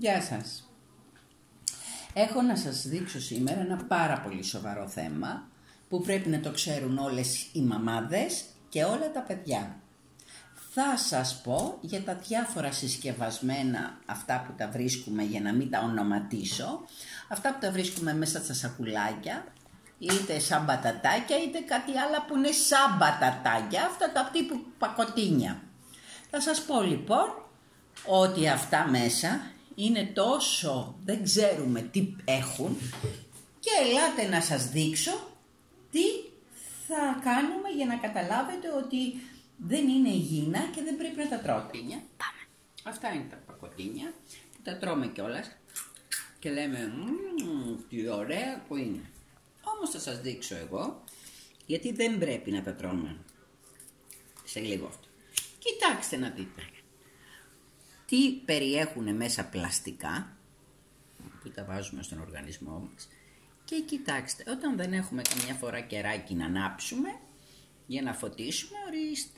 Γεια σας. Έχω να σας δείξω σήμερα ένα πάρα πολύ σοβαρό θέμα που πρέπει να το ξέρουν όλες οι μαμάδες και όλα τα παιδιά. Θα σας πω για τα διάφορα συσκευασμένα, αυτά που τα βρίσκουμε, για να μην τα ονοματίσω, αυτά που τα βρίσκουμε μέσα στα σακουλάκια, είτε σαν μπατατάκια είτε κάτι άλλο που είναι σαν μπατατάκια, αυτά τα τύπου πακοτίνια. Θα σας πω λοιπόν ότι αυτά μέσα είναι τόσο, δεν ξέρουμε τι έχουν, και ελάτε να σας δείξω τι θα κάνουμε για να καταλάβετε ότι δεν είναι υγιεινά και δεν πρέπει να τα τρώτε. Πάμε. Αυτά είναι τα πακοτίνια που τα τρώμε κιόλας και λέμε τι ωραία που είναι. Όμως θα σας δείξω εγώ γιατί δεν πρέπει να τα τρώμε. Σε λίγο αυτό. Κοιτάξτε να δείτε τι περιέχουν μέσα πλαστικά που τα βάζουμε στον οργανισμό μας, και κοιτάξτε, όταν δεν έχουμε καμιά φορά κεράκι να ανάψουμε για να φωτίσουμε, ορίστε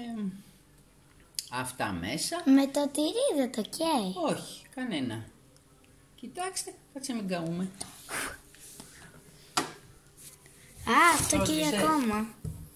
αυτά μέσα. Με το τυρί δεν το καίει? Όχι, κανένα. Κοιτάξτε, κάτσε μην καούμε. Αυτό καίει ακόμα.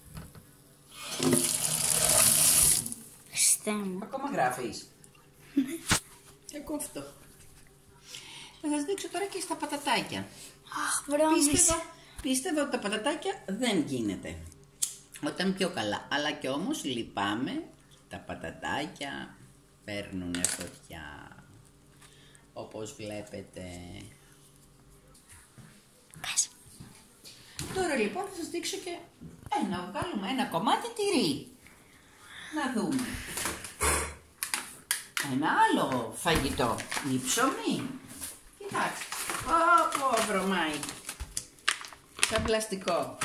Χριστέ μου. Ακόμα γράφεις? Και κόφτω. Θα σας δείξω τώρα και στα πατατάκια. Αχ, βρώμισε. Πίστευα ότι τα πατατάκια δεν γίνεται. Όταν πιο καλά. Αλλά και όμως λυπάμαι, τα πατατάκια παίρνουν φωτιά. Όπως βλέπετε. Πες. Τώρα λοιπόν θα σας δείξω και να βγάλουμε ένα κομμάτι τυρί. Να δούμε. Ένα άλλο φαγητό, η ψωμί. Κοιτάξτε, βρωμάει. Σαν πλαστικό.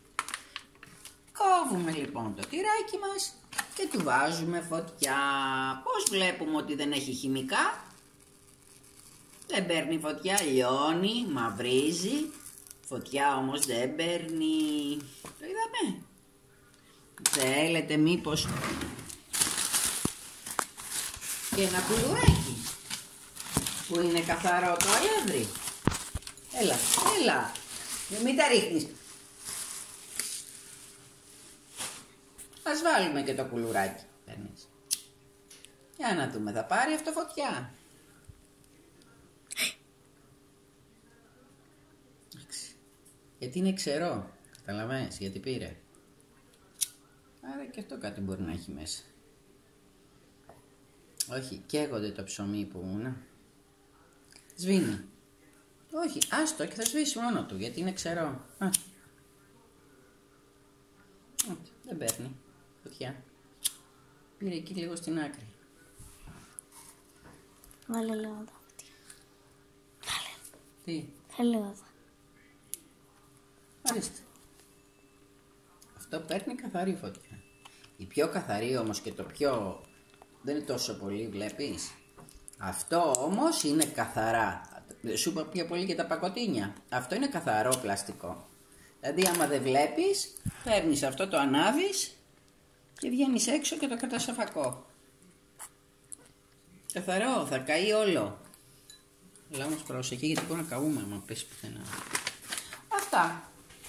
Κόβουμε λοιπόν το τυράκι μας και του βάζουμε φωτιά. Πώς βλέπουμε ότι δεν έχει χημικά? Δεν παίρνει φωτιά, λιώνει, μαυρίζει. Φωτιά όμως δεν παίρνει. Το είδαμε? Θέλετε μήπως και ένα κουλουράκι που είναι καθαρό το αλεύρι? Έλα, μην τα ρίχνεις. Ας βάλουμε και το κουλουράκι. Για να δούμε, θα πάρει αυτό φωτιά? Γιατί είναι ξερό, καταλαβαίνεις γιατί πήρε. Άρα και αυτό κάτι μπορεί να έχει μέσα. Όχι, καίγονται το ψωμί που ήμουνα. Σβήνει. Όχι, άστο και θα σβήσει μόνο του γιατί είναι ξερό. Δεν παίρνει φωτιά. Πήρε εκεί λίγο στην άκρη. Βάλε λίγο εδώ. Βάλε. Τι? Θέλω εδώ. Ορίστε. Αυτό παίρνει καθαρή φωτιά. Η πιο καθαρή όμως και το πιο... δεν είναι τόσο πολύ, βλέπεις. Αυτό όμως είναι καθαρά. Σου είπα πιο πολύ και τα πακοτίνια. Αυτό είναι καθαρό πλαστικό. Δηλαδή άμα δεν βλέπεις, παίρνεις αυτό, το ανάβεις και βγαίνεις έξω και το κρατάς σε φακό. Καθαρό, θα καεί όλο. Αλλά όμως προσοχή γιατί μπορεί να καούμε άμα πέσει πουθενά. Αυτά.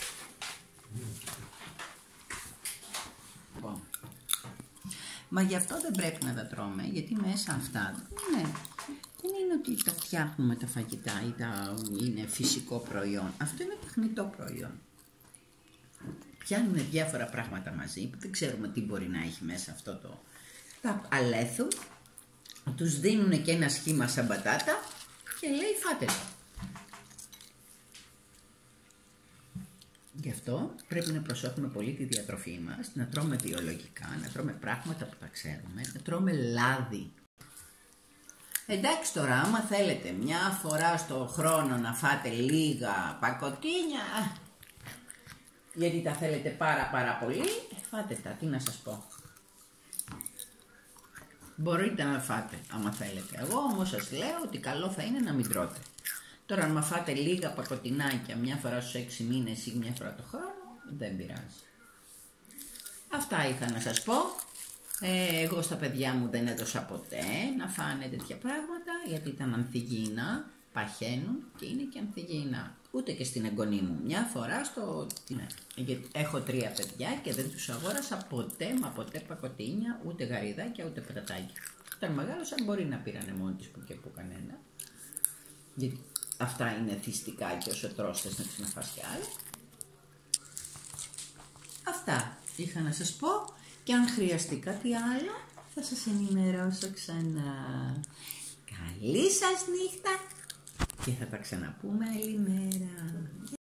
Μα γι' αυτό δεν πρέπει να τα τρώμε, γιατί μέσα αυτά δεν είναι ότι τα φτιάχνουμε τα φαγητά ή είναι φυσικό προϊόν. Αυτό είναι τεχνητό προϊόν. Πιάνουν διάφορα πράγματα μαζί που δεν ξέρουμε τι μπορεί να έχει μέσα αυτό το... Τα αλέθουν, τους δίνουν και ένα σχήμα σαν πατάτα και λέει φάτε το. Γι' αυτό πρέπει να προσέχουμε πολύ τη διατροφή μας, να τρώμε βιολογικά, να τρώμε πράγματα που τα ξέρουμε, να τρώμε λάδι. Εντάξει τώρα, άμα θέλετε μια φορά στο χρόνο να φάτε λίγα πακοτίνια, γιατί τα θέλετε πάρα πολύ, φάτε τα, τι να σας πω. Μπορείτε να φάτε άμα θέλετε. Εγώ όμως σας λέω ότι καλό θα είναι να μην τρώτε. Τώρα αν φάτε λίγα πακοτινάκια μια φορά στους 6 μήνες ή μια φορά το χρόνο, δεν πειράζει. Αυτά είχα να σας πω. Εγώ στα παιδιά μου δεν έδωσα ποτέ να φάνε τέτοια πράγματα, γιατί ήταν ανθυγιεινά, παχαίνουν και είναι και ανθυγιεινά. Ούτε και στην εγγονή μου. Μια φορά έχω 3 παιδιά και δεν τους αγόρασα ποτέ, μα ποτέ πακοτίνια, ούτε γαριδάκια, ούτε πατατάκια. Όταν μεγάλωσαν μπορεί να πήρανε μόνοι τους που και που κανένα. Γιατί αυτά είναι θυστικά και όσο τρως θες να τις να φας κι άλλα. Αυτά είχα να σας πω και αν χρειαστεί κάτι άλλο θα σας ενημερώσω ξανά. Καλή σας νύχτα και θα τα ξαναπούμε άλλη μέρα.